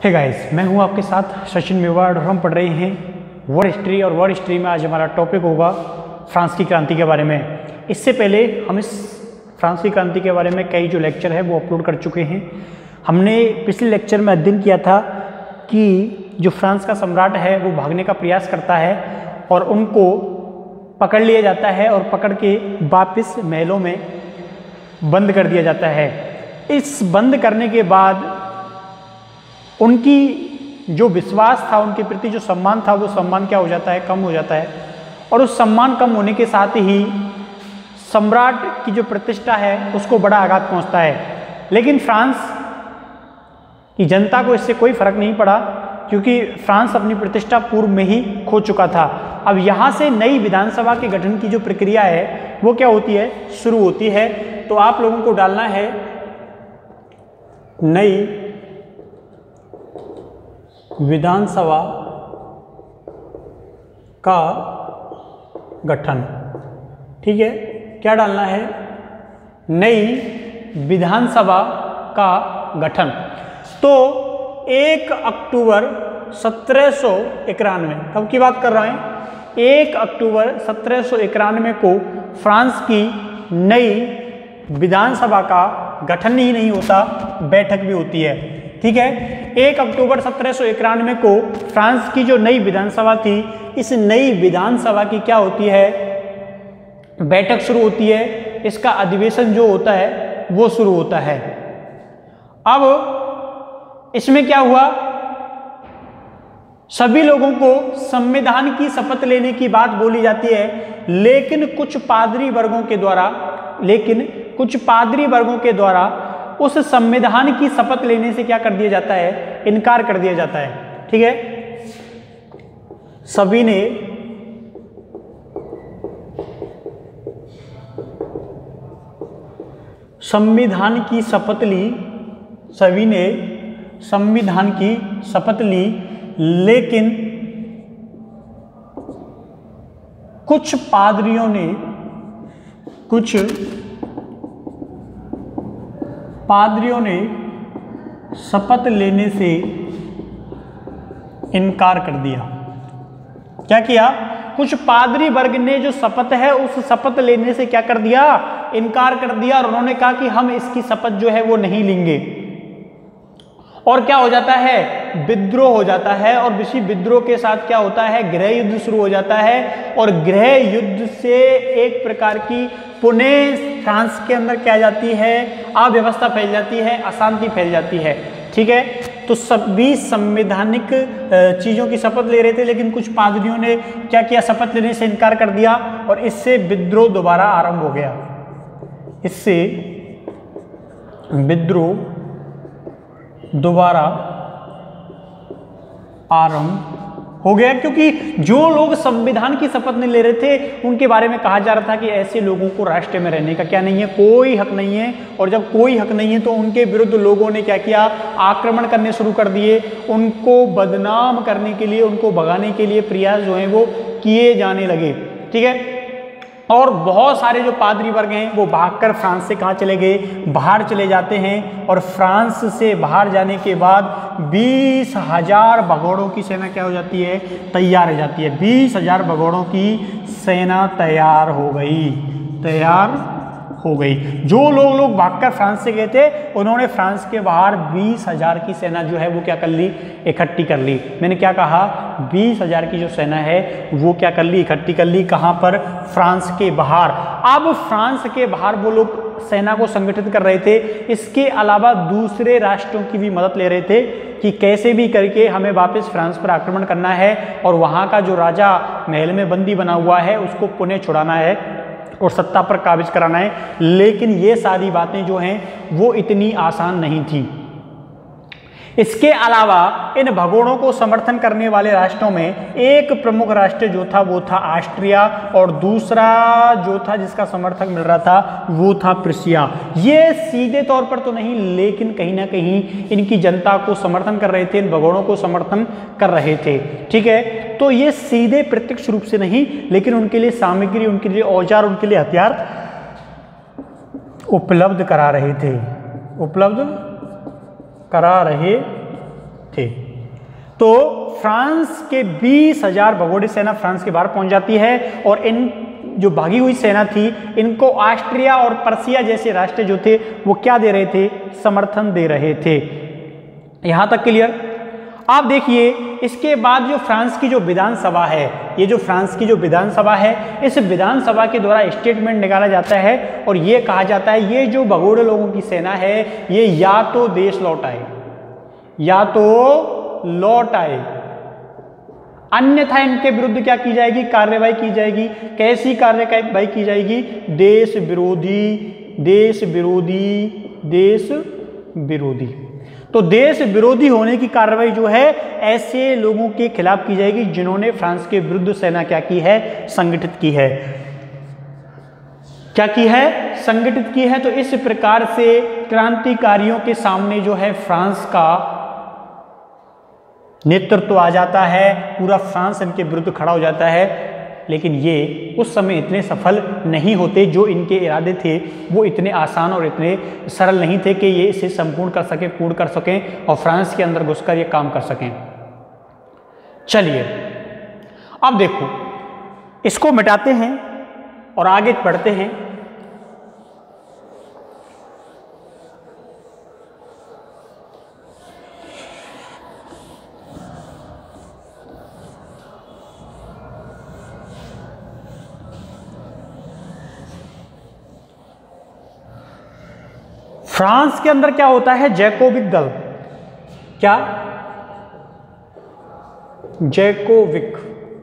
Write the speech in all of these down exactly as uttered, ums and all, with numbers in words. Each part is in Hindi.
हे गाइस, मैं हूं आपके साथ सचिन मेवाड़ और हम पढ़ रहे हैं वर्ल्ड हिस्ट्री। और वर्ल्ड हिस्ट्री में आज हमारा टॉपिक होगा फ्रांस की क्रांति के बारे में। इससे पहले हम इस फ्रांस की क्रांति के बारे में कई जो लेक्चर है वो अपलोड कर चुके हैं। हमने पिछले लेक्चर में अध्ययन किया था कि जो फ्रांस का सम्राट है वो भागने का प्रयास करता है और उनको पकड़ लिया जाता है और पकड़ के वापस महलों में बंद कर दिया जाता है। इस बंद करने के बाद उनकी जो विश्वास था, उनके प्रति जो सम्मान था, वो सम्मान क्या हो जाता है, कम हो जाता है। और उस सम्मान कम होने के साथ ही सम्राट की जो प्रतिष्ठा है उसको बड़ा आघात पहुंचता है। लेकिन फ्रांस की जनता को इससे कोई फर्क नहीं पड़ा, क्योंकि फ्रांस अपनी प्रतिष्ठा पूर्व में ही खो चुका था। अब यहाँ से नई विधानसभा के गठन की जो प्रक्रिया है वो क्या होती है, शुरू होती है। तो आप लोगों को डालना है नई विधानसभा का गठन। ठीक है, क्या डालना है, नई विधानसभा का गठन। तो एक अक्टूबर सत्रह सौ इक्यानवे, कब की बात कर रहे हैं, एक अक्टूबर सत्रह सौ इक्यानवे को फ्रांस की नई विधानसभा का गठन ही नहीं होता, बैठक भी होती है। ठीक है, एक अक्टूबर सत्रह सौ इक्यानवे को फ्रांस की जो नई विधानसभा थी, इस नई विधानसभा की क्या होती है, बैठक शुरू होती है। इसका अधिवेशन जो होता है वो शुरू होता है। अब इसमें क्या हुआ, सभी लोगों को संविधान की शपथ लेने की बात बोली जाती है, लेकिन कुछ पादरी वर्गों के द्वारा लेकिन कुछ पादरी वर्गों के द्वारा उस संविधान की शपथ लेने से क्या कर दिया जाता है, इनकार कर दिया जाता है। ठीक है, सभी ने संविधान की शपथ ली सभी ने संविधान की शपथ ली, लेकिन कुछ पादरियों ने कुछ पादरियों ने शपथ लेने से इनकार कर दिया। क्या किया, कुछ पादरी वर्ग ने जो शपथ है उस शपथ लेने से क्या कर दिया, इनकार कर दिया। और उन्होंने कहा कि हम इसकी शपथ जो है वो नहीं लेंगे। और क्या हो जाता है, विद्रोह हो जाता है। और इसी विद्रोह के साथ क्या होता है, गृह युद्ध शुरू हो जाता है। और गृह युद्ध से एक प्रकार की पुनः फ्रांस के अंदर क्या जाती है, अव्यवस्था फैल जाती है, अशांति फैल जाती है। ठीक है, तो सभी संवैधानिक चीज़ों की शपथ ले रहे थे, लेकिन कुछ पादरियों ने क्या किया, शपथ लेने से इनकार कर दिया और इससे विद्रोह दोबारा आरंभ हो गया। इससे विद्रोह दोबारा आरंभ हो गया, क्योंकि जो लोग संविधान की शपथ नहीं ले रहे थे उनके बारे में कहा जा रहा था कि ऐसे लोगों को राष्ट्र में रहने का क्या नहीं है, कोई हक नहीं है। और जब कोई हक नहीं है तो उनके विरुद्ध लोगों ने क्या किया, आक्रमण करने शुरू कर दिए। उनको बदनाम करने के लिए, उनको भगाने के लिए प्रयास जो है वो किए जाने लगे। ठीक है, और बहुत सारे जो पादरी वर्ग हैं वो भागकर फ्रांस से कहाँ चले गए, बाहर चले जाते हैं। और फ्रांस से बाहर जाने के बाद बीस हजार भगोड़ों की सेना क्या हो जाती है, तैयार हो जाती है। बीस हजार भगोड़ों की सेना तैयार हो गई तैयार हो गई। जो लोग लोग भागकर फ्रांस से गए थे उन्होंने फ्रांस के बाहर बीस हजार की सेना जो है वो क्या कर ली, इकट्ठी कर ली। मैंने क्या कहा, बीस हजार की जो सेना है वो क्या कर ली, इकट्ठी कर ली। कहाँ पर, फ्रांस के बाहर। अब फ्रांस के बाहर वो लोग सेना को संगठित कर रहे थे। इसके अलावा दूसरे राष्ट्रों की भी मदद ले रहे थे कि कैसे भी करके हमें वापस फ्रांस पर आक्रमण करना है और वहाँ का जो राजा महल में बंदी बना हुआ है उसको पुनः छुड़ाना है और सत्ता पर काबिज कराना है। लेकिन ये सारी बातें जो हैं वो इतनी आसान नहीं थी। इसके अलावा इन भगोड़ों को समर्थन करने वाले राष्ट्रों में एक प्रमुख राष्ट्र जो था वो था ऑस्ट्रिया, और दूसरा जो था जिसका समर्थक मिल रहा था वो था प्रूसिया। ये सीधे तौर पर तो नहीं, लेकिन कहीं ना कहीं इनकी जनता को समर्थन कर रहे थे, इन भगोड़ों को समर्थन कर रहे थे। ठीक है, तो ये सीधे प्रत्यक्ष रूप से नहीं, लेकिन उनके लिए सामग्री, उनके लिए औजार, उनके लिए हथियार उपलब्ध करा रहे थे उपलब्ध करा रहे थे। तो फ्रांस के बीस हजार भगोड़े सेना फ्रांस के बाहर पहुंच जाती है और इन जो भागी हुई सेना थी इनको ऑस्ट्रिया और पर्सिया जैसे राष्ट्र जो थे वो क्या दे रहे थे, समर्थन दे रहे थे। यहां तक क्लियर। आप देखिए इसके बाद जो फ्रांस की जो विधानसभा है, ये जो फ्रांस की जो विधानसभा है, इस विधानसभा के द्वारा स्टेटमेंट निकाला जाता है और ये कहा जाता है ये जो भगोड़े लोगों की सेना है ये या तो देश लौट आए या तो लौट आए, अन्यथा इनके विरुद्ध क्या की जाएगी, कार्रवाई की जाएगी। कैसी कार्रवाई की जाएगी, देश विरोधी, देश विरोधी, देश विरोधी। तो देश विरोधी होने की कार्रवाई जो है ऐसे लोगों के खिलाफ की जाएगी जिन्होंने फ्रांस के विरुद्ध सेना क्या की है, संगठित की है। क्या की है, संगठित की है। तो इस प्रकार से क्रांतिकारियों के सामने जो है फ्रांस का नेतृत्व आ जाता है, पूरा फ्रांस इनके विरुद्ध खड़ा हो जाता है। लेकिन ये उस समय इतने सफल नहीं होते, जो इनके इरादे थे वो इतने आसान और इतने सरल नहीं थे कि ये इसे संपूर्ण कर सकें, पूर्ण कर सकें और फ्रांस के अंदर घुसकर ये काम कर सकें। चलिए अब देखो इसको मिटाते हैं और आगे बढ़ते हैं। फ्रांस के अंदर क्या होता है, जैकोबिक दल। क्या, जैकोबिक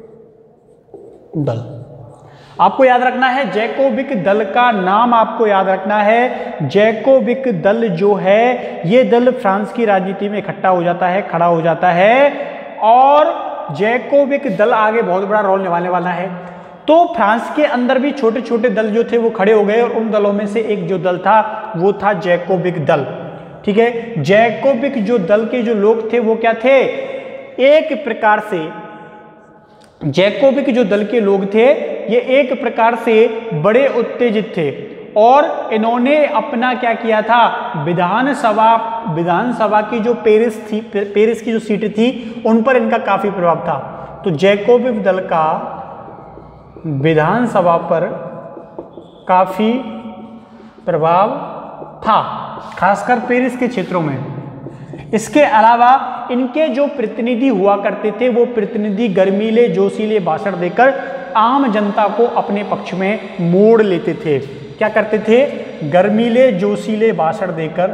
दल आपको याद रखना है। जैकोबिक दल का नाम आपको याद रखना है। जैकोबिक दल जो है ये दल फ्रांस की राजनीति में इकट्ठा हो जाता है, खड़ा हो जाता है और जैकोबिक दल आगे बहुत बड़ा रोल निभाने वाला है। तो फ्रांस के अंदर भी छोटे छोटे दल जो थे वो खड़े हो गए और उन दलों में से एक जो दल था वो था जैकोबिक दल। ठीक है, जैकोबिक जो दल के जो लोग थे वो क्या थे, एक प्रकार से जैकोबिक जो दल के लोग थे ये एक प्रकार से बड़े उत्तेजित थे और इन्होंने अपना क्या किया था, विधानसभा विधानसभा की जो पेरिस थी, पेरिस की जो सीट थी उन पर इनका काफी प्रभाव था। तो जैकोबिक दल का विधानसभा पर काफी प्रभाव था, खासकर पेरिस के क्षेत्रों में। इसके अलावा इनके जो प्रतिनिधि हुआ करते थे वो प्रतिनिधि गर्मीले जोशीले भाषण देकर आम जनता को अपने पक्ष में मोड़ लेते थे। क्या करते थे, गर्मीले जोशीले भाषण देकर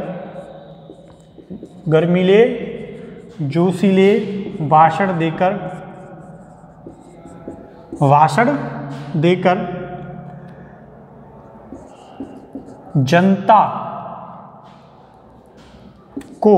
गर्मीले जोशीले भाषण देकर भाषण देकर जनता को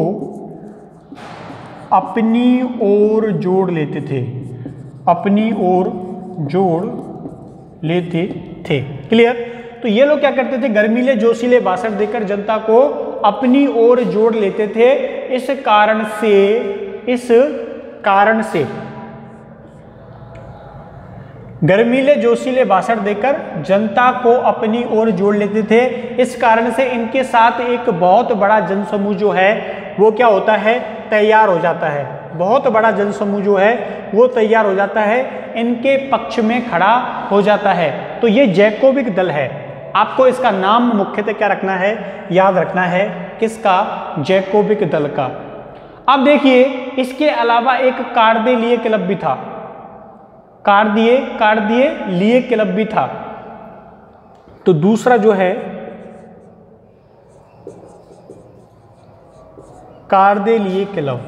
अपनी ओर जोड़ लेते थे, अपनी ओर जोड़ लेते थे। क्लियर। तो ये लोग क्या करते थे, गर्मीले जोशीले भाषण देकर जनता को अपनी ओर जोड़ लेते थे। इस कारण से इस कारण से गर्मीले जोशीले भाषण देकर जनता को अपनी ओर जोड़ लेते थे। इस कारण से इनके साथ एक बहुत बड़ा जनसमूह जो है वो क्या होता है, तैयार हो जाता है। बहुत बड़ा जनसमूह जो है वो तैयार हो जाता है, इनके पक्ष में खड़ा हो जाता है। तो ये जैकोबिक दल है। आपको इसका नाम मुख्यतः क्या रखना है, याद रखना है, किसका, जैकोबिक दल का। अब देखिए इसके अलावा एक कार्देलिए क्लब भी था, कार्दिए कार्दिए लिए क्लब भी था। तो दूसरा जो है कार्देलिए क्लब,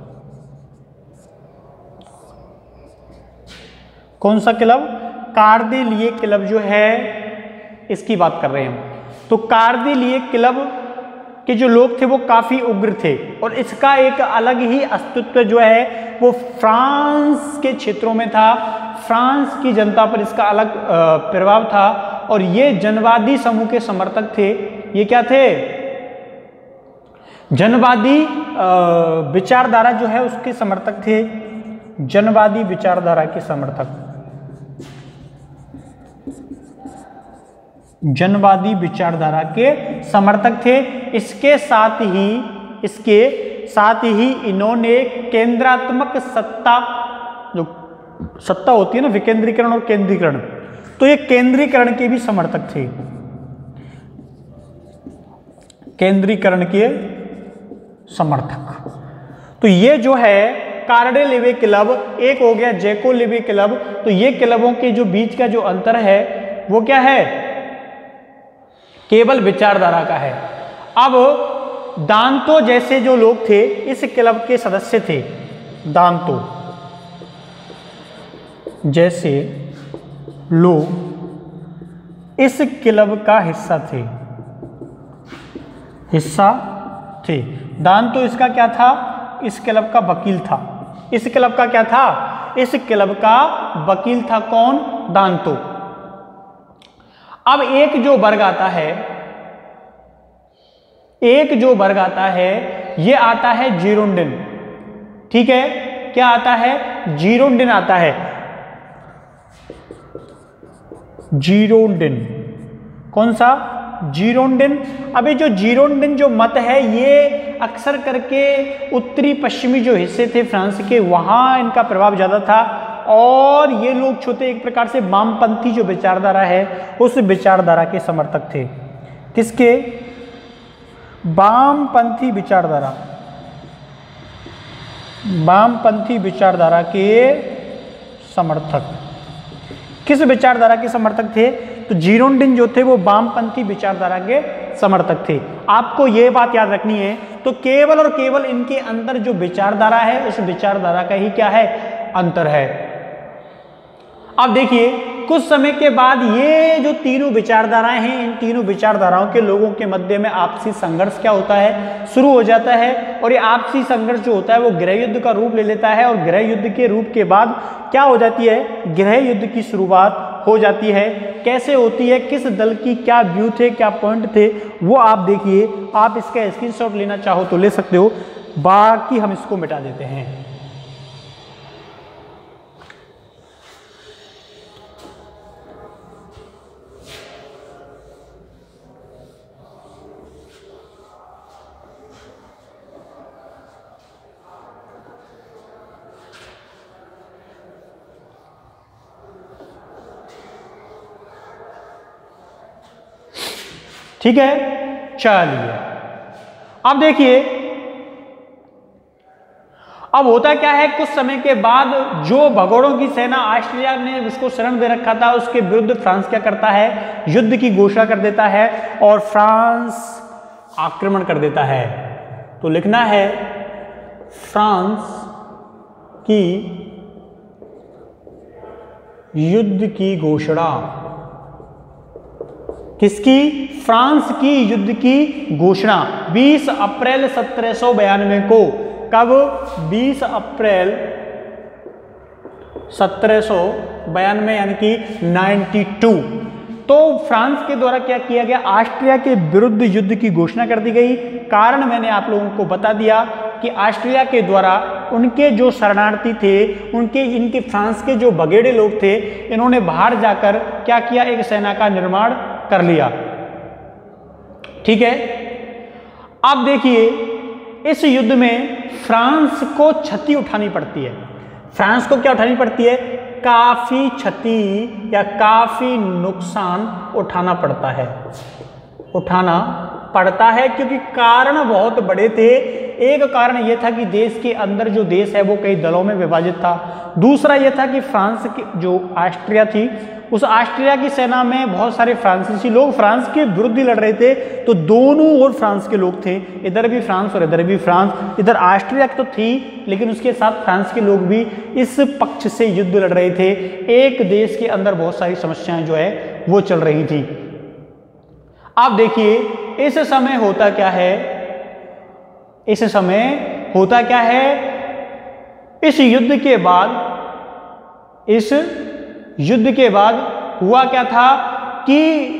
कौन सा क्लब, कार्देलिए क्लब जो है इसकी बात कर रहे हैं। तो कार्देलिए क्लब के जो लोग थे वो काफी उग्र थे और इसका एक अलग ही अस्तित्व जो है वो फ्रांस के क्षेत्रों में था। फ्रांस की जनता पर इसका अलग प्रभाव था और ये जनवादी समूह के समर्थक थे। ये क्या थे, जनवादी विचारधारा जो है उसके समर्थक थे, जनवादी विचारधारा के समर्थक, जनवादी विचारधारा के समर्थक थे। इसके साथ ही इसके साथ ही इन्होंने केंद्रात्मक सत्ता, जो सत्ता होती है ना, विकेंद्रीकरण और केंद्रीकरण, तो ये केंद्रीकरण के भी समर्थक थे, केंद्रीकरण के समर्थक। तो ये जो है कार्डे-लिवे क्लब, एक हो गया जैको-लिवे क्लब, तो ये क्लबों के जो बीच का जो अंतर है वो क्या है, केवल विचारधारा का है। अब दांतो जैसे जो लोग थे इस क्लब के सदस्य थे, दांतो जैसे लोग इस क्लब का हिस्सा थे, हिस्सा थे। दांतो इसका क्या था, इस क्लब का वकील था। इस क्लब का क्या था, इस क्लब का वकील था। कौन, दांतो। अब एक जो वर्ग आता है, एक जो वर्ग आता है ये आता है जीरोंडिन, ठीक है, क्या आता है, जीरोंडिन आता है, जीरोंडिन। कौन सा, जीरोंडिन। अभी जो जीरोंडिन जो मत है ये अक्सर करके उत्तरी पश्चिमी जो हिस्से थे फ्रांस के, वहां इनका प्रभाव ज्यादा था, और ये लोग छोटे एक प्रकार से वामपंथी जो विचारधारा है उस विचारधारा के समर्थक थे। किसके, वामपंथी विचारधारा, वामपंथी विचारधारा के समर्थक। किस विचारधारा के समर्थक थे, तो जीरोंडिन जो थे वो वामपंथी विचारधारा के समर्थक थे। आपको ये बात याद रखनी है। तो केवल और केवल इनके अंदर जो विचारधारा है उस विचारधारा का ही क्या है, अंतर है। अब देखिए कुछ समय के बाद ये जो तीनों विचारधाराएं हैं, इन तीनों विचारधाराओं के लोगों के मध्य में आपसी संघर्ष क्या होता है, शुरू हो जाता है। और ये आपसी संघर्ष जो होता है वो गृह युद्ध का रूप ले लेता है, और गृह युद्ध के रूप के बाद क्या हो जाती है, गृह युद्ध की शुरुआत हो जाती है। कैसे होती है, किस दल की क्या व्यू थे, क्या पॉइंट थे, वो आप देखिए। आप इसका स्क्रीनशॉट लेना चाहो तो ले सकते हो, बाकी हम इसको मिटा देते हैं। ठीक है, चलिए अब देखिए अब होता क्या है, कुछ समय के बाद जो भगोड़ों की सेना ऑस्ट्रिया ने उसको शरण दे रखा था उसके विरुद्ध फ्रांस क्या करता है, युद्ध की घोषणा कर देता है और फ्रांस आक्रमण कर देता है। तो लिखना है फ्रांस की युद्ध की घोषणा। किसकी, फ्रांस की युद्ध की घोषणा बीस अप्रैल सत्रह सौ बयानवे को। कब, बीस अप्रैल सत्रह सौ बयानवे यानी कि बानवे। तो फ्रांस के द्वारा क्या किया गया, ऑस्ट्रिया के विरुद्ध युद्ध की घोषणा कर दी गई। कारण मैंने आप लोगों को बता दिया कि ऑस्ट्रिया के द्वारा उनके जो शरणार्थी थे, उनके इनके फ्रांस के जो बगेड़े लोग थे, इन्होंने बाहर जाकर क्या किया, एक सेना का निर्माण कर लिया। ठीक है, अब देखिए इस युद्ध में फ्रांस को क्षति उठानी पड़ती है। फ्रांस को क्या उठानी पड़ती है, काफी क्षति या काफी नुकसान उठाना पड़ता है, उठाना पड़ता है क्योंकि कारण बहुत बड़े थे। एक कारण यह था कि देश के अंदर जो देश है वो कई दलों में विभाजित था। दूसरा यह था कि फ्रांस की जो ऑस्ट्रिया थी, उस ऑस्ट्रिया की सेना में बहुत सारे फ्रांसीसी लोग फ्रांस के विरुद्ध लड़ रहे थे। तो दोनों ओर फ्रांस के लोग थे, इधर भी फ्रांस और इधर भी फ्रांस। इधर ऑस्ट्रिया तो थी लेकिन उसके साथ फ्रांस के लोग भी इस पक्ष से युद्ध लड़ रहे थे। एक देश के अंदर बहुत सारी समस्याएं जो है वो चल रही थी। अब देखिए इस समय होता क्या है, इस समय होता क्या है, इस युद्ध के बाद इस युद्ध के बाद हुआ क्या था कि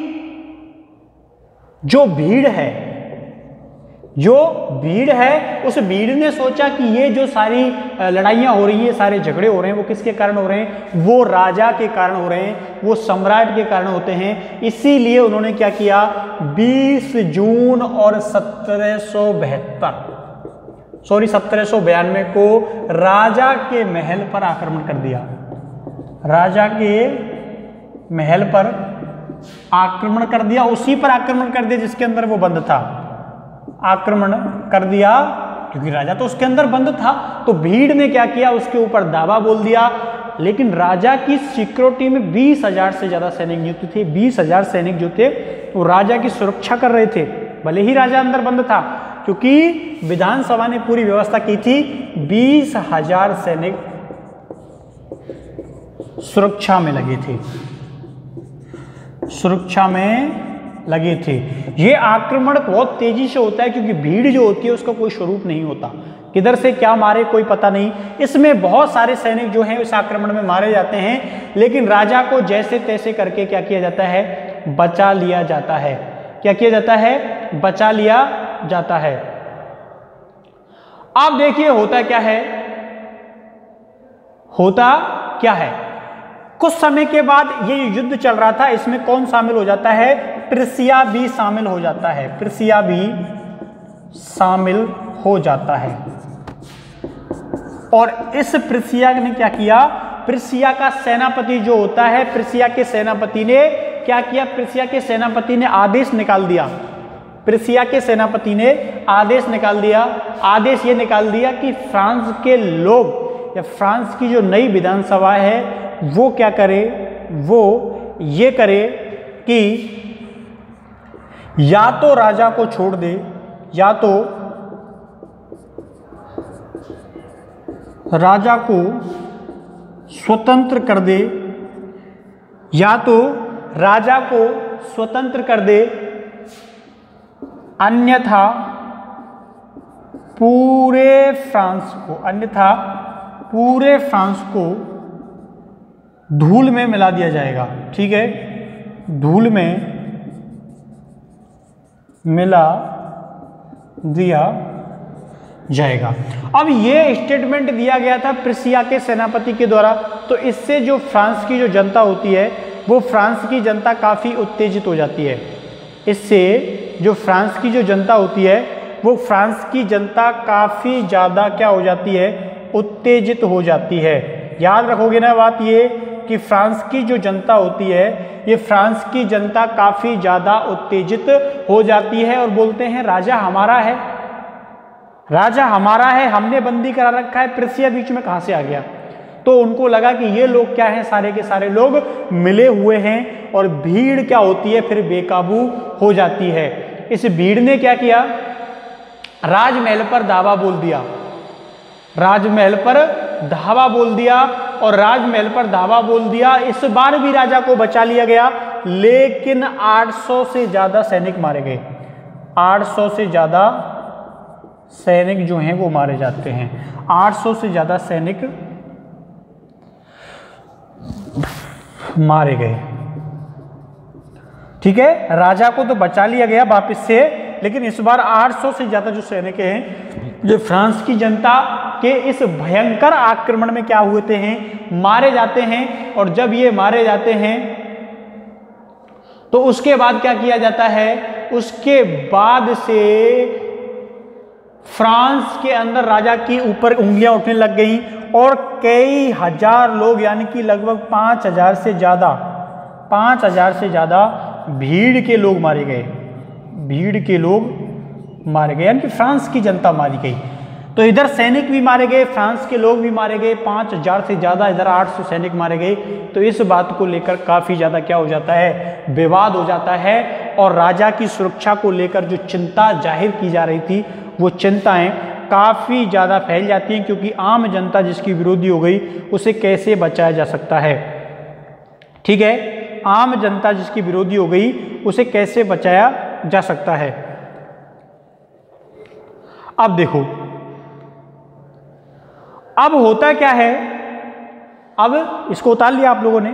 जो भीड़ है, जो भीड़ है उस भीड़ ने सोचा कि ये जो सारी लड़ाइयाँ हो रही है, सारे झगड़े हो रहे हैं, वो किसके कारण हो रहे हैं, वो राजा के कारण हो रहे हैं, वो सम्राट के कारण होते हैं। इसीलिए उन्होंने क्या किया, बीस जून और सत्रह सौ बहत्तर सॉरी सत्रह सौ बयानवे को राजा के महल पर आक्रमण कर दिया। राजा के महल पर आक्रमण कर दिया, उसी पर आक्रमण कर दिया जिसके अंदर वो बंद था। आक्रमण कर दिया क्योंकि राजा तो उसके अंदर बंद था। तो भीड़ ने क्या किया, उसके ऊपर दावा बोल दिया। लेकिन राजा की सिक्योरिटी में बीस हजार से ज्यादा सैनिक नियुक्त थे। बीस हजार सैनिक जो थे वो राजा की सुरक्षा कर रहे थे, भले ही राजा अंदर बंद था, क्योंकि विधानसभा ने पूरी व्यवस्था की थी। बीस हजार सैनिक सुरक्षा में लगे थे, सुरक्षा में लगे थे। ये आक्रमण बहुत तेजी से होता है क्योंकि भीड़ जो होती है उसका कोई स्वरूप नहीं होता, किधर से क्या मारे कोई पता नहीं। इसमें बहुत सारे सैनिक जो हैं इस आक्रमण में मारे जाते हैं, लेकिन राजा को जैसे तैसे करके क्या किया जाता है, बचा लिया जाता है। क्या किया जाता है, बचा लिया जाता है। अब देखिए होता क्या है, होता क्या है, कुछ समय के बाद ये युद्ध चल रहा था, इसमें कौन शामिल हो जाता है, प्रिसिया भी शामिल हो जाता है। प्रिसिया भी शामिल हो जाता है। और इस प्रिसिया ने क्या किया, प्रिसिया का सेनापति जो होता है, प्रिसिया के सेनापति ने क्या किया, प्रिसिया के सेनापति ने आदेश निकाल दिया। प्रिसिया के सेनापति ने आदेश निकाल दिया आदेश ये निकाल दिया कि फ्रांस के लोग या फ्रांस की जो नई विधानसभा है वो क्या करे, वो ये करे कि या तो राजा को छोड़ दे, या तो राजा को स्वतंत्र कर दे, या तो राजा को स्वतंत्र कर दे, अन्यथा पूरे फ्रांस को अन्यथा पूरे फ्रांस को धूल में मिला दिया जाएगा। ठीक है, धूल में मिला दिया जाएगा। अब ये स्टेटमेंट दिया गया था प्रिसिया के सेनापति के द्वारा, तो इससे जो फ्रांस की जो जनता होती है वो फ्रांस की जनता काफ़ी उत्तेजित हो जाती है। इससे जो फ्रांस की जो जनता होती है वो फ्रांस की जनता काफ़ी ज़्यादा क्या हो जाती है, उत्तेजित हो जाती है। याद रखोगे ना बात ये कि फ्रांस की जो जनता होती है, ये फ्रांस की जनता काफ़ी ज़्यादा उत्तेजित हो जाती है और बोलते हैं राजा हमारा है, राजा हमारा है, हमने बंदी करा रखा है, प्रिसिया बीच में कहाँ से आ गया। तो उनको लगा कि ये लोग क्या हैं, सारे के सारे लोग मिले हुए हैं और भीड़ क्या होती है फिर बेकाबू हो जाती है। इस भीड़ ने क्या किया, राजमहल पर दावा बोल दिया, राजमहल पर धावा बोल दिया और राजमहल पर धावा बोल दिया। इस बार भी राजा को बचा लिया गया, लेकिन आठ सौ से ज्यादा सैनिक मारे गए। आठ सौ से ज्यादा सैनिक जो हैं वो मारे जाते हैं। आठ सौ से ज्यादा सैनिक मारे गए। ठीक है, राजा को तो बचा लिया गया वापस से, लेकिन इस बार आठ सौ से ज्यादा जो सैनिक हैं जो फ्रांस की जनता के इस भयंकर आक्रमण में क्या हुए थे हैं, मारे जाते हैं। और जब ये मारे जाते हैं तो उसके बाद क्या किया जाता है, उसके बाद से फ्रांस के अंदर राजा की ऊपर उंगलियां उठने लग गई और कई हजार लोग यानी कि लगभग पाँच हजार से ज़्यादा पाँच हजार से ज़्यादा भीड़ के लोग मारे गए। भीड़ के लोग मारे गए यानी कि फ्रांस की जनता मारी गई। तो इधर सैनिक भी मारे गए, फ्रांस के लोग भी मारे गए, पाँच हजार से ज़्यादा, इधर आठ सौ सैनिक मारे गए। तो इस बात को लेकर काफ़ी ज़्यादा क्या हो जाता है, विवाद हो जाता है। और राजा की सुरक्षा को लेकर जो चिंता जाहिर की जा रही थी वो चिंताएं काफ़ी ज़्यादा फैल जाती हैं, क्योंकि आम जनता जिसकी विरोधी हो गई उसे कैसे बचाया जा सकता है। ठीक है, आम जनता जिसकी विरोधी हो गई उसे कैसे बचाया जा सकता है। अब देखो अब होता क्या है, अब इसको उतार लिया आप लोगों ने,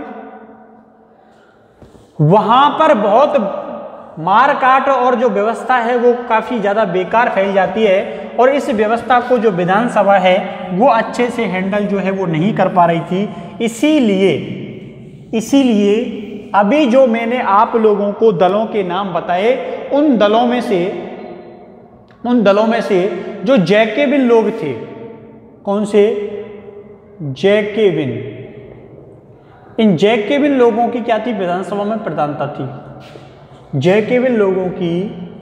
वहां पर बहुत मार काट और जो व्यवस्था है वो काफ़ी ज़्यादा बेकार फैल जाती है। और इस व्यवस्था को जो विधानसभा है वो अच्छे से हैंडल जो है वो नहीं कर पा रही थी। इसीलिए इसीलिए अभी जो मैंने आप लोगों को दलों के नाम बताए, उन दलों में से उन दलों में से जो जैकेबिन लोग थे, कौन से? जैकेबिन। इन जैकेबिन लोगों की क्या थी? विधानसभा में प्रधानता थी। जैकेबिन लोगों की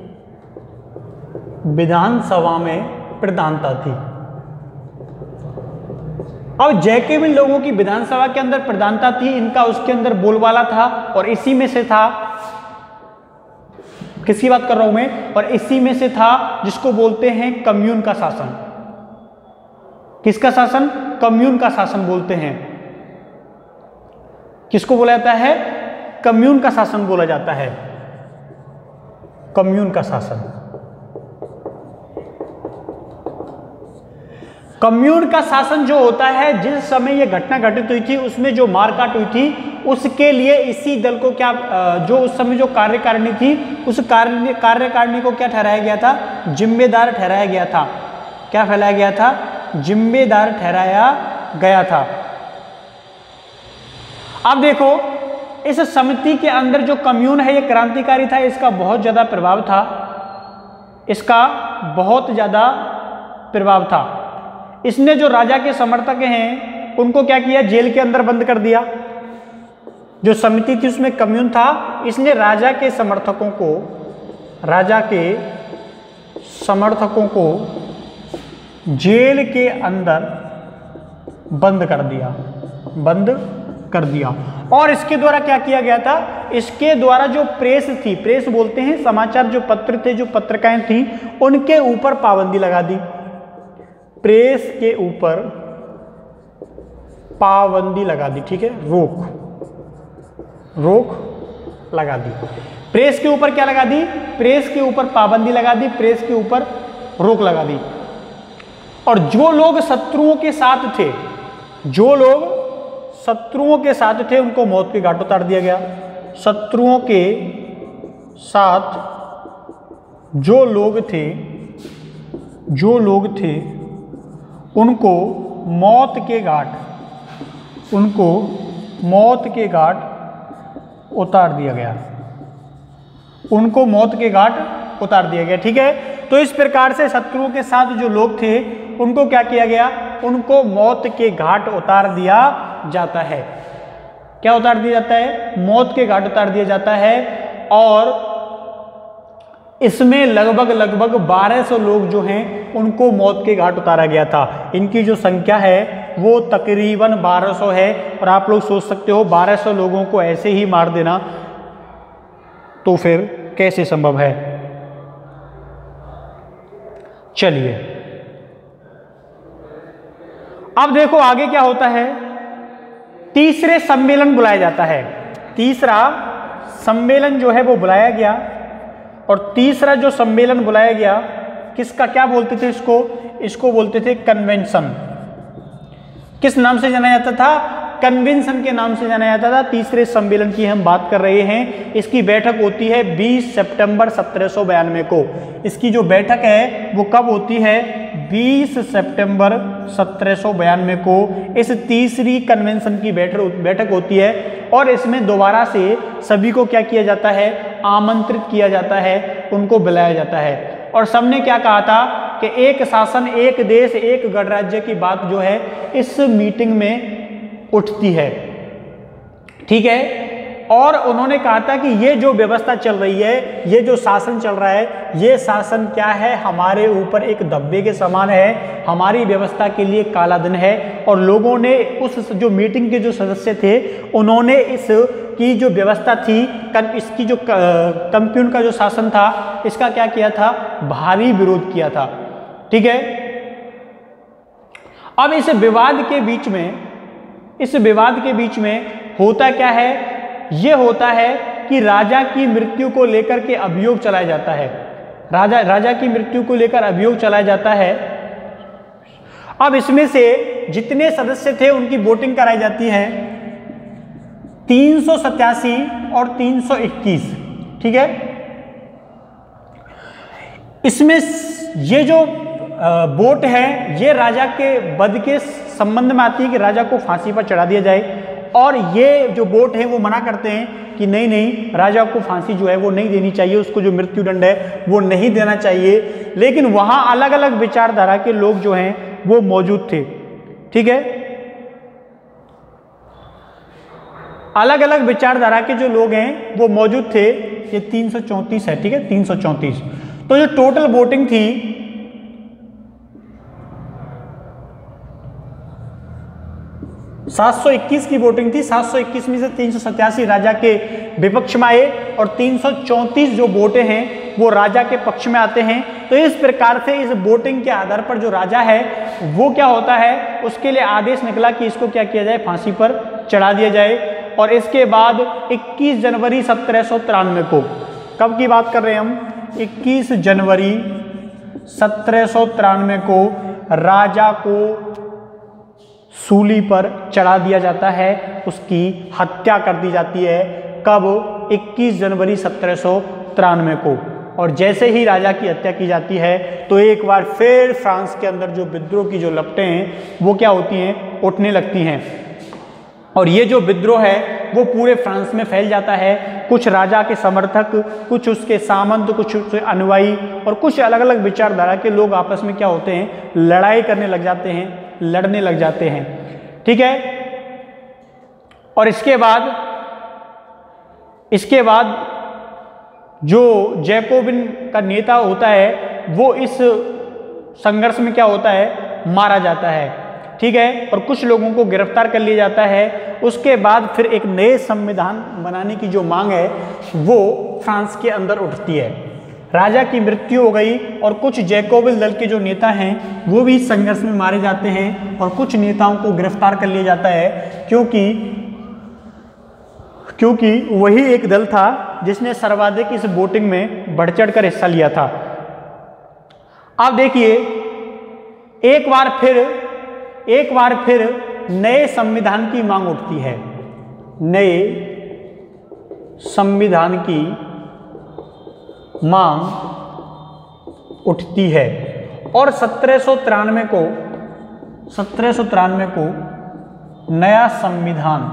विधानसभा में प्रधानता थी। अब जैकेबिन लोगों की विधानसभा के अंदर प्रधानता थी, इनका उसके अंदर बोलबाला था, और इसी में से था, किसकी बात कर रहा हूं मैं? और इसी में से था जिसको बोलते हैं कम्यून का शासन। किसका शासन? कम्यून का शासन बोलते हैं। किसको बोला जाता है? कम्यून का शासन बोला जाता है। कम्यून का शासन। कम्यून का शासन जो होता है, जिस समय यह घटना घटित हुई थी उसमें जो मारकाट हुई थी, उसके लिए इसी दल को क्या, जो उस समय जो कार्यकारिणी थी, उस कार्य कार्यकारिणी को क्या ठहराया गया था? जिम्मेदार ठहराया गया था। क्या फैलाया गया था? जिम्मेदार ठहराया गया था। अब देखो, इस समिति के अंदर जो कम्यून है, ये क्रांतिकारी था, इसका बहुत ज्यादा प्रभाव था, इसका बहुत ज्यादा प्रभाव था। इसने जो राजा के समर्थक हैं उनको क्या किया? जेल के अंदर बंद कर दिया। जो समिति थी उसमें कम्यून था, इसने राजा के समर्थकों को राजा के समर्थकों को जेल के अंदर बंद कर दिया बंद कर दिया और इसके द्वारा क्या किया गया था? इसके द्वारा जो प्रेस थी, प्रेस बोलते हैं समाचार, जो पत्र थे, जो पत्रिकाएं थी, उनके ऊपर पाबंदी लगा दी। प्रेस के ऊपर पाबंदी लगा दी। ठीक है, रोक रोक लगा दी। प्रेस के ऊपर क्या लगा दी? प्रेस के ऊपर पाबंदी लगा दी, प्रेस के ऊपर रोक लगा दी। और जो लोग शत्रुओं के साथ थे, जो लोग शत्रुओं के साथ थे, उनको मौत के घाट उतार दिया गया। शत्रुओं के साथ जो लोग थे जो लोग थे उनको मौत के घाट उनको मौत के घाट उतार दिया गया उनको मौत के घाट उतार दिया गया। ठीक है, तो इस प्रकार से शत्रुओं के साथ जो लोग थे उनको क्या किया गया? उनको मौत के घाट उतार दिया जाता है। क्या उतार दिया जाता है? मौत के घाट उतार दिया जाता है। और इसमें लगभग लगभग बारह सौ लोग जो हैं उनको मौत के घाट उतारा गया था। इनकी जो संख्या है वो तकरीबन बारह सौ है। और आप लोग सोच सकते हो बारह सौ लोगों को ऐसे ही मार देना तो फिर कैसे संभव है? चलिए अब देखो आगे क्या होता है। तीसरे सम्मेलन बुलाया जाता है। तीसरा सम्मेलन जो है वो बुलाया गया। और तीसरा जो सम्मेलन बुलाया गया, किसका, क्या बोलते थे इसको? इसको बोलते थे कन्वेंशन। किस नाम से जाना जाता था? कन्वेंशन के नाम से जाना जाता था। तीसरे सम्मेलन की हम बात कर रहे हैं। इसकी बैठक होती है बीस सितंबर सत्रह सौ बयानवे को। इसकी जो बैठक है वो कब होती है? बीस सितंबर सत्रह सौ बयानवे को इस तीसरी कन्वेंशन की बैठक बैठक होती है। और इसमें दोबारा से सभी को क्या किया जाता है? आमंत्रित किया जाता है, उनको बुलाया जाता है। और सबने क्या कहा था कि एक शासन, एक देश, एक गणराज्य की बात जो है इस मीटिंग में उठती है। ठीक है, और उन्होंने कहा था कि ये जो व्यवस्था चल रही है, ये जो शासन चल रहा है, ये शासन क्या है? हमारे ऊपर एक धब्बे के समान है, हमारी व्यवस्था के लिए काला दिन है। और लोगों ने, उस जो मीटिंग के जो सदस्य थे, उन्होंने इस की जो व्यवस्था थी, इसकी जो कम्यून का जो शासन था, इसका क्या किया था? भारी विरोध किया था। ठीक है, अब इस विवाद के बीच में इस विवाद के बीच में होता क्या है? यह होता है कि राजा की मृत्यु को लेकर के अभियोग चलाया जाता है। राजा राजा की मृत्यु को लेकर अभियोग चलाया जाता है। अब इसमें से जितने सदस्य थे उनकी वोटिंग कराई जाती है, तीन सौ सत्तासी और तीन सौ इक्कीस। ठीक है, इसमें ये जो वोट है ये राजा के वध के संबंध में आती है कि राजा को फांसी पर चढ़ा दिया जाए, और ये जो बोट है वो मना करते हैं कि नहीं नहीं, राजा को फांसी जो है वो नहीं देनी चाहिए, उसको जो मृत्यु दंड है वो नहीं देना चाहिए। लेकिन वहाँ अलग अलग विचारधारा के लोग जो हैं वो मौजूद थे। ठीक है, अलग अलग विचारधारा के जो लोग हैं वो मौजूद थे। ये तीन सौ चौंतीस है, ठीक है, तीन सौ चौंतीस। तो जो टोटल वोटिंग थी सात सौ इक्कीस की वोटिंग थी। सात सौ इक्कीस में से तीन सौ सत्तासी राजा के विपक्ष में आए और तीन सौ चौंतीस जो वोटें हैं वो राजा के पक्ष में आते हैं। तो इस प्रकार से इस वोटिंग के आधार पर जो राजा है वो क्या होता है, उसके लिए आदेश निकला कि इसको क्या किया जाए, फांसी पर चढ़ा दिया जाए। और इसके बाद इक्कीस जनवरी सत्रह सौ तिरानवे को, कब की बात कर रहे हैं हम, इक्कीस जनवरी सत्रह सौ तिरानवे को राजा को सूली पर चढ़ा दिया जाता है, उसकी हत्या कर दी जाती है। कब, इक्कीस जनवरी सत्रह सौ तिरानवे को। और जैसे ही राजा की हत्या की जाती है तो एक बार फिर फ्रांस के अंदर जो विद्रोह की जो लपटें हैं वो क्या होती हैं, उठने लगती हैं। और ये जो विद्रोह है वो पूरे फ्रांस में फैल जाता है। कुछ राजा के समर्थक, कुछ उसके सामंत, कुछ उसके अनुयायी और कुछ अलग अलग विचारधारा के लोग आपस में क्या होते हैं, लड़ाई करने लग जाते हैं, लड़ने लग जाते हैं। ठीक है, और इसके बाद इसके बाद जो जैकोबिन का नेता होता है वो इस संघर्ष में क्या होता है, मारा जाता है। ठीक है, और कुछ लोगों को गिरफ्तार कर लिया जाता है। उसके बाद फिर एक नए संविधान बनाने की जो मांग है वो फ्रांस के अंदर उठती है। राजा की मृत्यु हो गई और कुछ जैकोबिन दल के जो नेता हैं वो भी इस संघर्ष में मारे जाते हैं और कुछ नेताओं को गिरफ्तार कर लिया जाता है, क्योंकि क्योंकि वही एक दल था जिसने सर्वाधिक इस वोटिंग में बढ़ चढ़ कर हिस्सा लिया था। अब देखिए, एक बार फिर एक बार फिर नए संविधान की मांग उठती है। नए संविधान की मांग उठती है और सत्रह सौ तिरानवे को सत्रह सौ तिरानवे को नया संविधान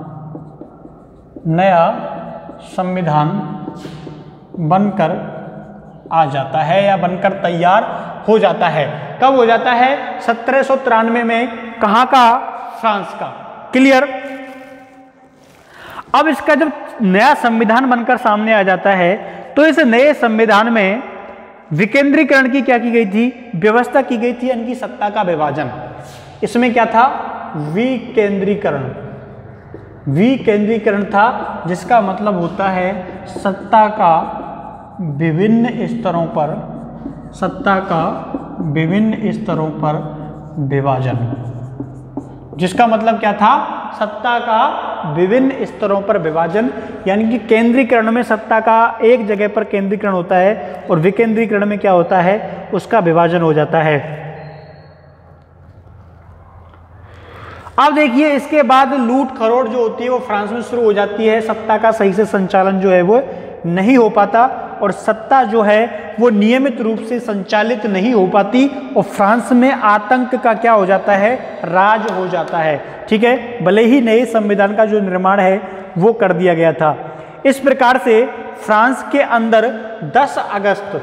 नया संविधान बनकर आ जाता है या बनकर तैयार हो जाता है। कब हो जाता है, सत्रह सौ तिरानवे में। कहाँ का, फ्रांस का। क्लियर। अब इसका जब नया संविधान बनकर सामने आ जाता है तो इस नए संविधान में विकेंद्रीकरण की क्या की गई थी, व्यवस्था की गई थी, यानी कि सत्ता का विभाजन। इसमें क्या था, विकेंद्रीकरण विकेंद्रीकरण था, जिसका मतलब होता है सत्ता का विभिन्न स्तरों पर सत्ता का विभिन्न स्तरों पर विभाजन। जिसका मतलब क्या था, सत्ता का विभिन्न स्तरों पर विभाजन, यानी कि केंद्रीकरण में सत्ता का एक जगह पर केंद्रीकरण होता है और विकेंद्रीकरण में क्या होता है, उसका विभाजन हो जाता है। अब देखिए, इसके बाद लूट खरोट जो होती है वो फ्रांस में शुरू हो जाती है। सत्ता का सही से संचालन जो है वो नहीं हो पाता और सत्ता जो है वो नियमित रूप से संचालित नहीं हो पाती और फ्रांस में आतंक का क्या हो जाता है, राज हो जाता है। ठीक है, भले ही नए संविधान का जो निर्माण है वो कर दिया गया था। इस प्रकार से फ्रांस के अंदर दस अगस्त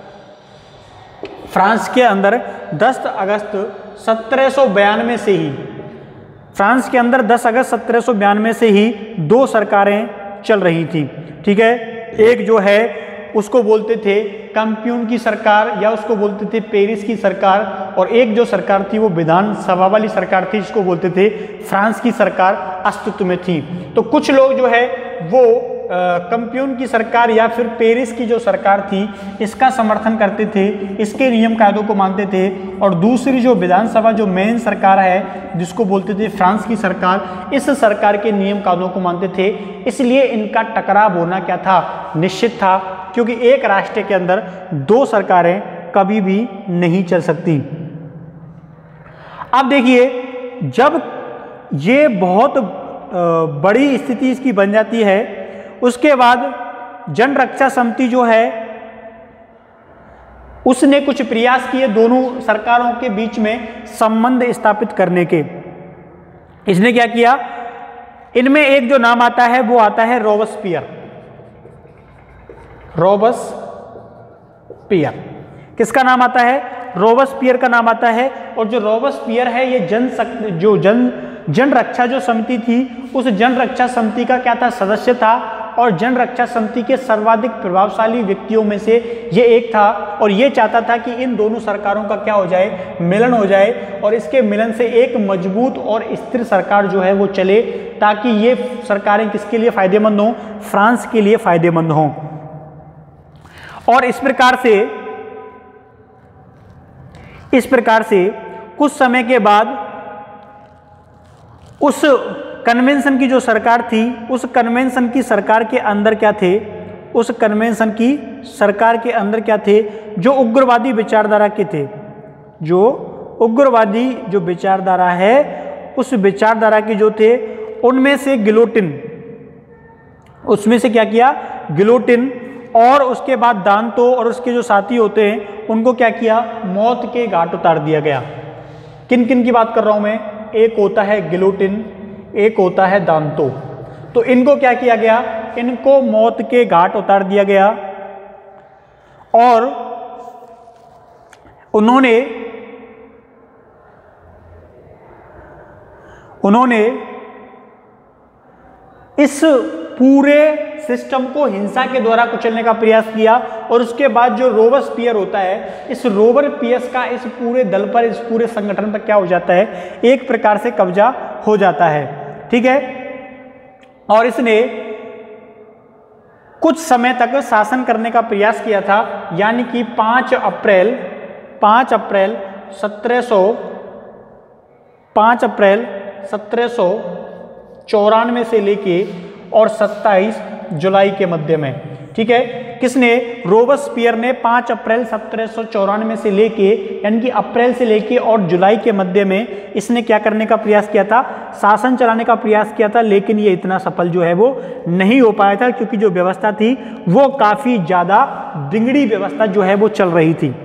फ्रांस के अंदर दस अगस्त सत्रह सौ बयानवे से ही फ्रांस के अंदर दस अगस्त सत्रह सौ बयानवे से ही दो सरकारें चल रही थी। ठीक है, एक जो है उसको बोलते थे कम्प्यून की सरकार या उसको बोलते थे पेरिस की सरकार, और एक जो सरकार थी वो विधानसभा वाली सरकार थी जिसको बोलते थे फ्रांस की सरकार अस्तित्व में थी। तो कुछ लोग जो है वो कम्प्यून की सरकार या फिर पेरिस की जो सरकार थी इसका समर्थन करते थे, इसके नियम कायदों को मानते थे, और दूसरी जो विधानसभा जो मेन सरकार है जिसको बोलते थे फ्रांस की सरकार, इस सरकार के नियम कायदों को मानते थे। इसलिए इनका टकराव होना क्या था, निश्चित था, क्योंकि एक राष्ट्र के अंदर दो सरकारें कभी भी नहीं चल सकती। अब देखिए, जब ये बहुत बड़ी स्थिति इसकी बन जाती है, उसके बाद जन रक्षा समिति जो है उसने कुछ प्रयास किए दोनों सरकारों के बीच में संबंध स्थापित करने के। इसने क्या किया, इनमें एक जो नाम आता है वो आता है रॉबस्पियर। रॉबस्पियर किसका नाम आता है? रॉबस्पियर का नाम आता है। और जो रॉबस्पियर है ये जन जो जन जन रक्षा जो समिति थी उस जन रक्षा समिति का क्या था? सदस्य था। और जन रक्षा समिति के सर्वाधिक प्रभावशाली व्यक्तियों में से ये एक था। और ये चाहता था कि इन दोनों सरकारों का क्या हो जाए? मिलन हो जाए। और इसके मिलन से एक मजबूत और स्थिर सरकार जो है वो चले, ताकि ये सरकारें किसके लिए फायदेमंद हों? फ्रांस के लिए फायदेमंद हों। और इस प्रकार से इस प्रकार से कुछ समय के बाद उस कन्वेंशन की जो सरकार थी, उस कन्वेंशन की सरकार के अंदर क्या थे? उस कन्वेंशन की सरकार के अंदर क्या थे? जो उग्रवादी विचारधारा के थे, जो उग्रवादी जो विचारधारा है उस विचारधारा के जो थे उनमें से गिलोटिन, उसमें से क्या किया? गिलोटिन। और उसके बाद दांतो और उसके जो साथी होते हैं उनको क्या किया? मौत के घाट उतार दिया गया। किन किन की बात कर रहा हूं मैं? एक होता है गिलोटिन, एक होता है दांतो। तो इनको क्या किया गया? इनको मौत के घाट उतार दिया गया। और उन्होंने उन्होंने इस पूरे सिस्टम को हिंसा के द्वारा कुचलने का प्रयास किया। और उसके बाद जो रोबस्पियर होता है, इस रोबस्पियर का इस पूरे दल पर, इस पूरे संगठन पर क्या हो जाता है? एक प्रकार से कब्जा हो जाता है। ठीक है। और इसने कुछ समय तक शासन करने का प्रयास किया था, यानी कि पाँच अप्रैल पाँच अप्रैल सत्रह सौ पाँच अप्रैल सत्रह सौ चौरानवे से लेके और सत्ताईस जुलाई के मध्य में। ठीक है। किसने? रोबस्पियर ने पाँच अप्रैल सत्रह सौ चौरानवे से लेके, यानी कि अप्रैल से लेके और जुलाई के मध्य में इसने क्या करने का प्रयास किया था? शासन चलाने का प्रयास किया था। लेकिन ये इतना सफल जो है वो नहीं हो पाया था, क्योंकि जो व्यवस्था थी वो काफी ज्यादा बिगड़ी व्यवस्था जो है वो चल रही थी।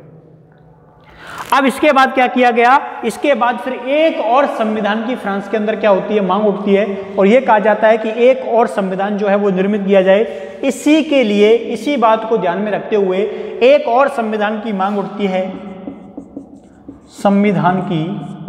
अब इसके बाद क्या किया गया? इसके बाद फिर एक और संविधान की फ्रांस के अंदर क्या होती है? मांग उठती है। और यह कहा जाता है कि एक और संविधान जो है वो निर्मित किया जाए। इसी के लिए, इसी बात को ध्यान में रखते हुए एक और संविधान की मांग उठती है। संविधान की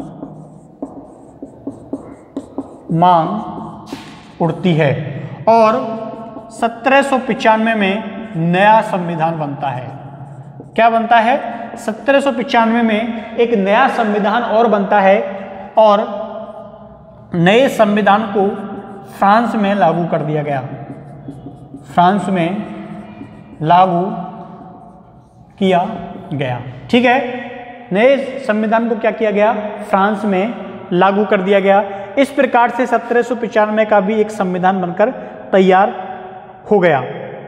मांग उठती है और सत्रह सौ पिचानवे में नया संविधान बनता है। क्या बनता है? सत्रह सौ पिचानवे में एक नया संविधान और बनता है। और नए संविधान को फ्रांस में लागू कर दिया गया। फ्रांस में लागू किया गया। ठीक है। नए संविधान को क्या किया गया? फ्रांस में लागू कर दिया गया। इस प्रकार से सत्रह सौ पिचानवे का भी एक संविधान बनकर तैयार हो गया।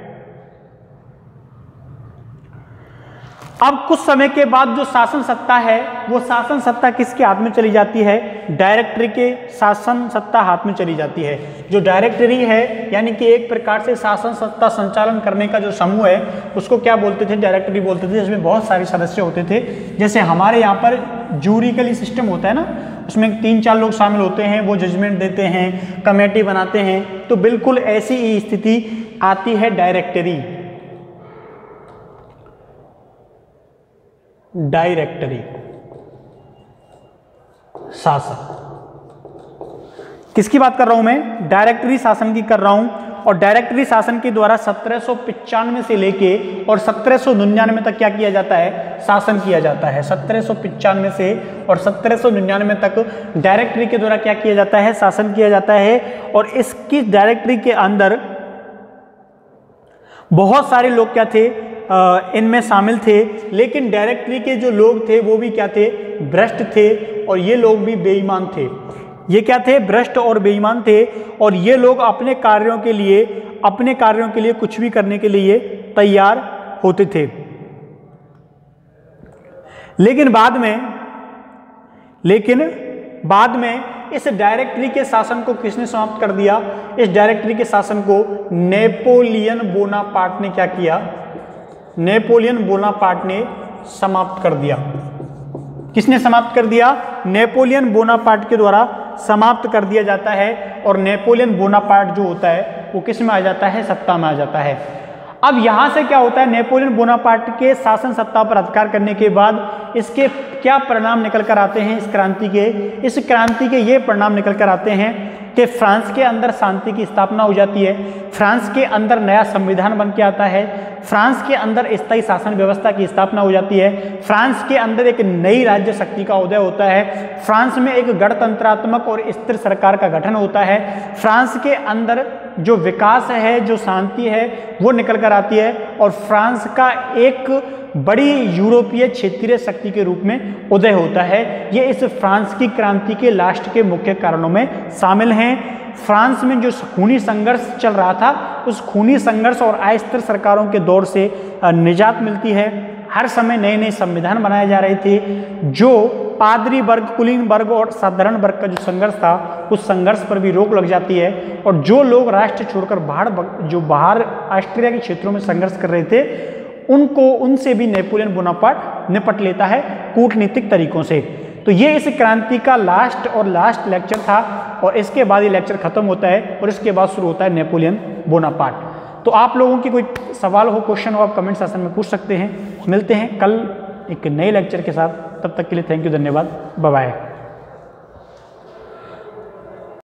अब कुछ समय के बाद जो शासन सत्ता है वो शासन सत्ता किसके हाथ में चली जाती है? डायरेक्टरी के शासन सत्ता हाथ में चली जाती है। जो डायरेक्टरी है, यानी कि एक प्रकार से शासन सत्ता संचालन करने का जो समूह है उसको क्या बोलते थे? डायरेक्टरी बोलते थे। जिसमें बहुत सारे सदस्य होते थे। जैसे हमारे यहाँ पर जूरिकली सिस्टम होता है ना, उसमें तीन चार लोग शामिल होते हैं, वो जजमेंट देते हैं, कमेटी बनाते हैं। तो बिल्कुल ऐसी ही स्थिति आती है डायरेक्टरी डायरेक्टरी शासन। किसकी बात कर रहा हूं मैं? डायरेक्टरी शासन की कर रहा हूं। और डायरेक्टरी शासन के द्वारा सत्रह सौ पिचानवे से लेके और सत्रह सौ निन्यानवे तक क्या किया जाता है? शासन किया जाता है। सत्रह सौ पिचानवे से और सत्रह सौ निन्यानवे तक डायरेक्टरी के द्वारा क्या किया जाता है? शासन किया जाता है। और इसकी डायरेक्टरी के अंदर बहुत सारे लोग क्या थे? इनमें शामिल थे। लेकिन डायरेक्टरी के जो लोग थे वो भी क्या थे? भ्रष्ट थे। और ये लोग भी बेईमान थे। ये क्या थे? भ्रष्ट और बेईमान थे। और ये लोग अपने कार्यों के लिए अपने कार्यों के लिए कुछ भी करने के लिए तैयार होते थे। लेकिन बाद में लेकिन बाद में इस डायरेक्टरी के शासन को किसने समाप्त कर दिया? इस डायरेक्टरी के शासन को नेपोलियन बोनापार्ट ने क्या किया? नेपोलियन बोनापार्ट ने समाप्त कर दिया। किसने समाप्त कर दिया? नेपोलियन बोनापार्ट के द्वारा समाप्त कर दिया जाता है और नेपोलियन बोनापार्ट जो होता है वो किस में आ जाता है, सत्ता में आ जाता है। अब यहाँ से क्या होता है, नेपोलियन बोनापार्ट के शासन सत्ता पर अधिकार करने के बाद इसके क्या परिणाम निकल कर आते हैं इस क्रांति के, इस क्रांति के ये परिणाम निकल कर आते हैं कि फ्रांस के अंदर शांति की स्थापना हो जाती है, फ्रांस के अंदर नया संविधान बन के आता है, फ्रांस के अंदर स्थायी शासन व्यवस्था की स्थापना हो जाती है, फ्रांस के अंदर एक नई राज्य शक्ति का उदय होता है, फ्रांस में एक गणतंत्रात्मक और स्थिर सरकार का गठन होता है, फ्रांस के अंदर जो विकास है, जो शांति है वो निकल कर आती है और फ्रांस का एक बड़ी यूरोपीय क्षेत्रीय शक्ति के रूप में उदय होता है। ये इस फ्रांस की क्रांति के लास्ट के मुख्य कारणों में शामिल हैं। फ्रांस में जो खूनी संघर्ष चल रहा था उस खूनी संघर्ष और अस्थिर सरकारों के दौर से निजात मिलती है। हर समय नए नए संविधान बनाए जा रहे थे। जो पादरी वर्ग, कुलीन वर्ग और साधारण वर्ग का जो संघर्ष था उस संघर्ष पर भी रोक लग जाती है और जो लोग राष्ट्र छोड़कर बाहर जो बाहर ऑस्ट्रिया के क्षेत्रों में संघर्ष कर रहे थे उनको उनसे भी नेपोलियन बोनापार्ट निपट लेता है कूटनीतिक तरीकों से। तो ये इस क्रांति का लास्ट और लास्ट लेक्चर था और इसके बाद ये लेक्चर खत्म होता है और इसके बाद शुरू होता है नेपोलियन बोनापार्ट। तो आप लोगों की कोई सवाल हो, क्वेश्चन हो, आप कमेंट सेक्शन में पूछ सकते हैं। मिलते हैं कल एक नए लेक्चर के साथ, तब तक के लिए थैंक यू, धन्यवाद, बाय बाय।